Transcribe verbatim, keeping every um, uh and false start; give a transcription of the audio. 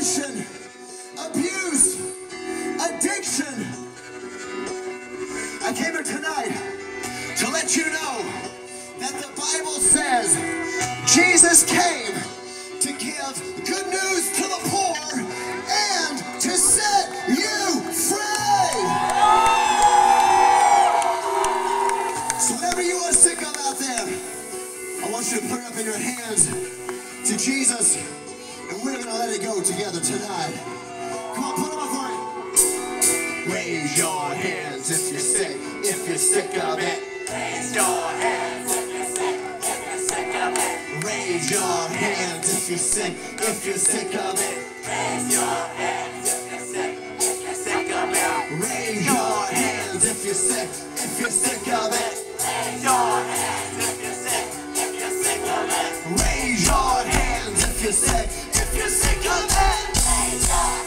depression, abuse, addiction. I came here tonight to let you know that the Bible says Jesus came to give good news to the poor and to set you free. So whatever you are sick of out there, I want you to put it up in your hands to Jesus, and we're gonna let it go together tonight. Come on, put them up for it. Raise your hands if you're sick, if you're sick of it. Raise your hands if you're sick, if you're sick of it. Raise your hands if you're sick, if you're sick of it. Raise your hands if you're sick, if you're sick of it. Raise your hands if you're sick, if you're sick of it. Raise your hands if you're sick, if you're sick of it. Raise your hands if you're sick, if you're sick of it. Raise your